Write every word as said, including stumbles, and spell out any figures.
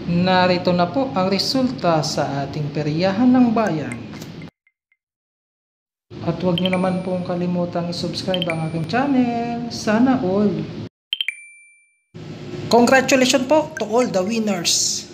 Narito na po ang resulta sa ating peryahan ng bayan. At huwag nyo naman pong kalimutang i-subscribe ang aking channel. Sana all. Congratulations po to all the winners.